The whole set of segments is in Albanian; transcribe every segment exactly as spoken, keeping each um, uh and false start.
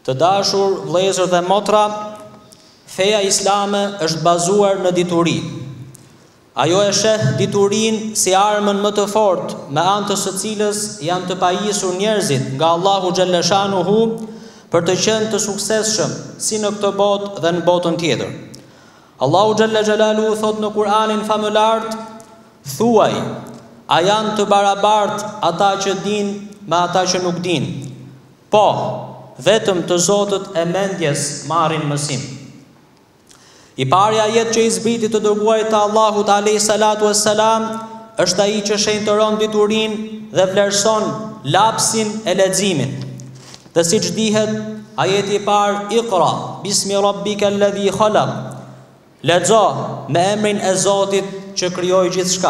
Të dashur vëllezër dhe motra, feja islame është bazuar në dituri. Ajo e sheh diturin si armën më të fortë, me anë të së cilës janë të pajisur njerëzit nga Allahu xhallashanuhu për të qenë të suksesshëm si në këtë botë dhe në botën tjetër. Allahu xhalla xhalaluhu thot në Kur'anin famëlart: thuaj, a janë të barabartë ata që dinë me ata që nuk dinë? Po, vetëm të zotët e mendjes marrin mësim. I pari ajet që i zbriti të dërguarit të Allahut alayhi salatu wassalam është ai që shenjtëron diturin dhe vlerëson lapsin e leximit. Dhe siç dihet, ajeti i parë: Iqra bismi rabbika alladhi khalaq. Lexo me emrin e Zotit që krijoi gjithçka.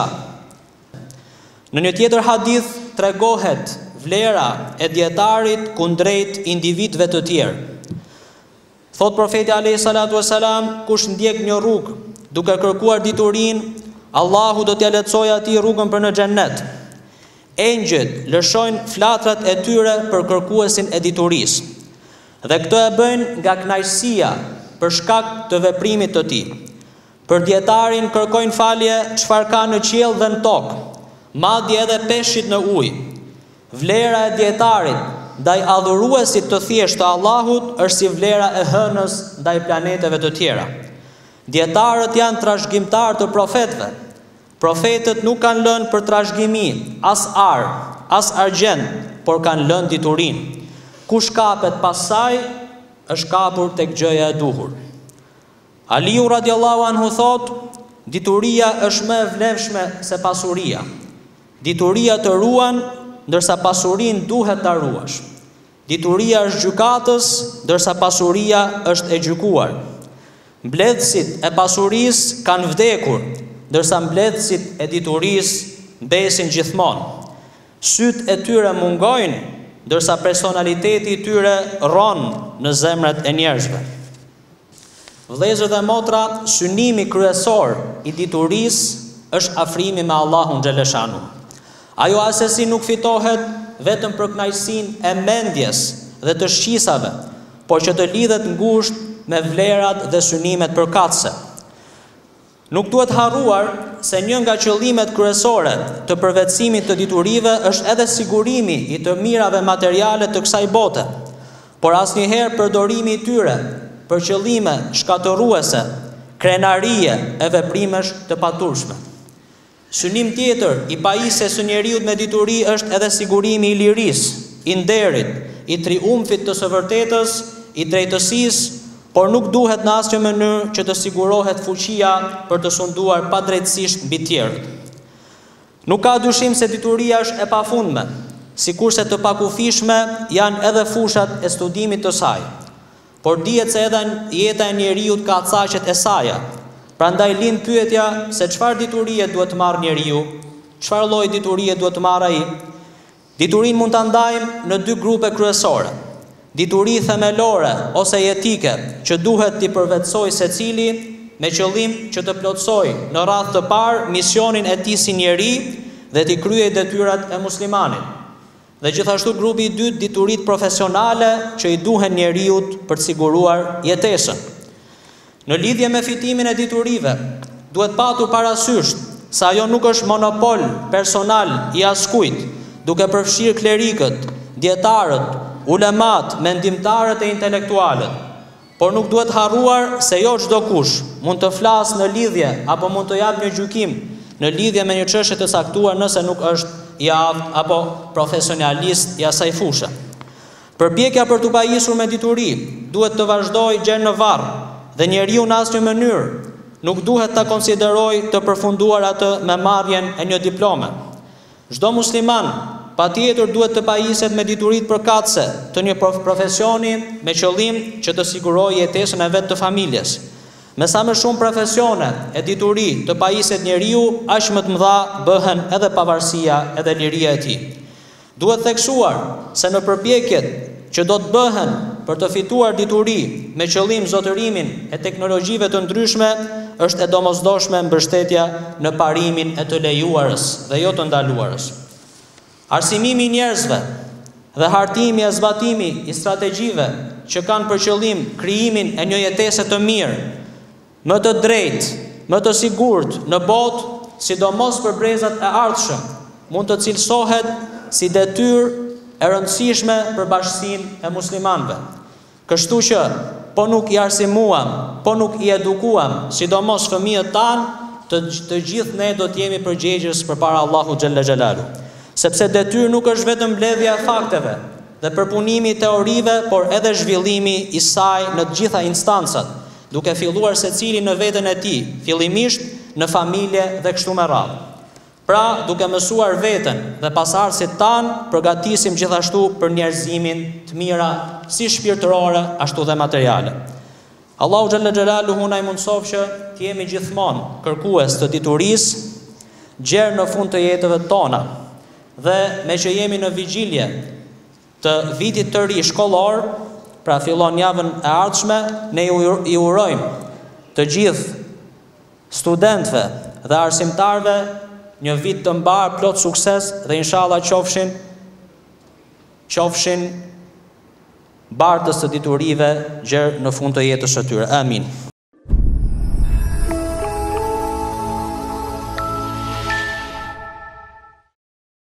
Në një tjetër hadith tregohet vlera e dietarit kundrejt individëve të tjerë. Thot profeti alayhi salatu wassalam, kush ndjek një rrugë duke kërkuar diturinë, Allahu do t'ia lehtësojë atij rrugën për në xhennet. Engjëjt lëshojnë flatrat e tyre për kërkuesin e diturisë. Dhe këtë e bëjnë nga kënaqësia për shkak të veprimit të tij. Për dietarin kërkojnë falje çfarë ka në qiell dhe në tokë, madje edhe peshqit në ujë. Vlera e dietarit ndaj adhuruesit të thjeshtë të Allahut është si vlera e hënës ndaj planeteve të tjera. Dietarët janë trashëgimtar të profetëve. Profetët nuk kanë lënë për trashëgimi as ar, as argjend, por kanë lënë diturinë. Kush kapet pas saj, është kapur tek gjëja e duhur. Aliu radiallahu anhu thot: dituria është më e vlefshme se pasuria. Dituria të ruan, ndërsa pasurinë duhet ta ruash. Dituria është gjykatës, ndërsa pasuria është e gjykuar. Mbledhësit e pasurisë kanë vdekur, ndërsa mbledhësit e diturisë mbesin gjithmonë. Sytë e tyre mungojnë, ndërsa personaliteti i tyre rron në zemrat e njerëzve. Vëllezër dhe motra, synimi kryesor i diturisë është afrimi me Allahun xhallashanuhu. Ajo asesi nuk fitohet vetëm për kënaqësinë e mendjes dhe të shqisave, por që të lidhet ngushtë me vlerat dhe synimet përkatëse. Nuk duhet harruar se një nga qëllimet kryesore të përvetësimit të diturive është edhe sigurimi i të mirave materiale të kësaj bote, por asnjëherë përdorimi i tyre për qëllime shkatërruese, krenarie e veprimesh të paturshme. Synim tjetër i pajisjes së njeriut me dituri është edhe sigurimi i lirisë, i nderit, i triumfit të së vërtetës, i drejtësisë, por nuk duhet në asnjë mënyrë që të sigurohet fuqia për të sunduar padrejtësisht mbi të tjerët. Nuk ka dyshim se dituria është e pafundme, sikurse të pakufishme janë edhe fushat e studimit të saj. Por dihet se edhe jeta e njeriut ka caqet e saja. Prandaj lind pyetja se çfarë diturie duhet të marrë njeriu, çfarë lloj diturie duhet të marrë ai. Diturinë mund ta ndajmë në dy grupe kryesore. Dituri themelore ose jetike që duhet t'i përvetësoj secili me qëllim që të plotësoj në radhë të parë misionin e tij si njeri dhe t'i kryej detyrat e muslimanit. Dhe gjithashtu grupi i dytë, diturit profesionale që i duhen njeriut për të siguruar jetesën. Në lidhje me fitimin e diturive, duhet patur parasysh se ajo nuk është monopol personal i askujt, duke përfshirë klerikët, dietarët, ulemat, mendimtarët e intelektualët. Por nuk duhet harruar se jo çdo kush mund të flasë në lidhje apo mund të japë një gjykim në lidhje me një çështje të caktuar nëse nuk është i aft apo profesionalist i asaj fushë. Përpjekja për të pajisur me dituri duhet të vazhdojë gjë në varr. Dhe njeriu në asnjë mënyrë nuk duhet ta konsiderojë të përfunduar atë me marrjen e një diplome. Çdo musliman patjetër duhet të pajiset me dituritë përkatëse të një profesioni me qëllim që të sigurojë jetesën e vet të familjes. Me sa më shumë profesione e dituri të pajiset njeriu, aq më të mëdha bëhen edhe pavarësia edhe liria e tij. Duhet theksuar se në përpjekjet që do të bëhen për të fituar dituri me qëllim zotërimin e teknologjive të ndryshme, është e domosdoshme mbështetja në parimin e të lejuarës dhe jo të ndaluarës. Arsimimi i njerëzve dhe hartimi e zbatimi i strategjive që kanë për qëllim krijimin e një jetese të mirë, më të drejtë, më të sigurt në botë, sidomos për brezat e ardhshëm, mund të cilësohet si detyrë e rëndësishme për bashkësinë e muslimanëve. Kështu që po nuk i arsimuam, po nuk i edukuam, sidomos fëmijët tanë, të, të gjithë ne do të jemi përgjegjës përpara Allahu xhalla xhelalu. Sepse detyrë nuk është vetëm mbledhja e fakteve dhe përpunimi i teorive, por edhe zhvillimi i saj në të gjitha instancat, duke filluar secili në veten e tij, fillimisht në familje dhe kështu me radhë. Pra, duke mësuar veten dhe pasardhësit tanë, përgatisim gjithashtu për njerëzimin të mira, si shpirtërore, ashtu dhe materiale. Allahu xhalla xhelaluhu na mundsoj që të jemi gjithmonë kërkues të diturisë, gjerë në fund të jetëve tona, dhe me që jemi në vigjilje të vitit të ri shkollor, pra fillon javën e ardhshme, ne i urojmë të gjithë studentëve dhe arsimtarëve një vit të mbar plot sukses dhe inshallah qofshin qofshin bardhës të diturive gjerë në fund të jetës së tyre. Amin.